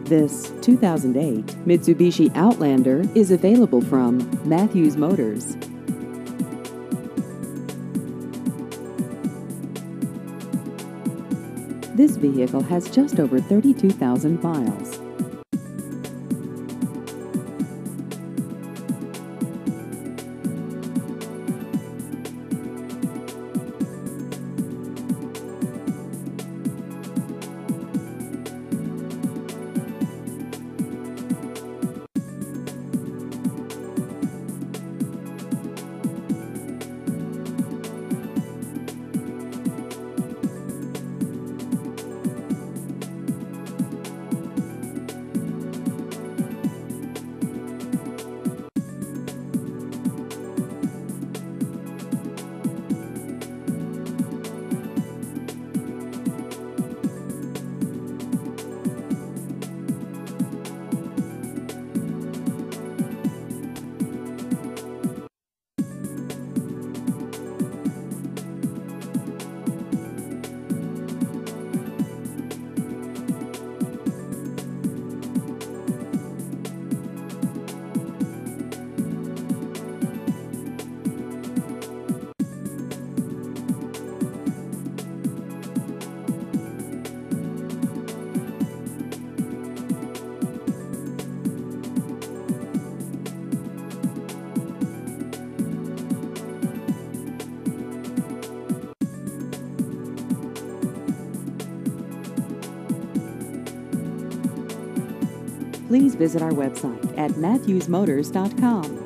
This 2008 Mitsubishi Outlander is available from Matthews Motors. This vehicle has just over 32,000 miles. Please visit our website at matthewsmotors.com.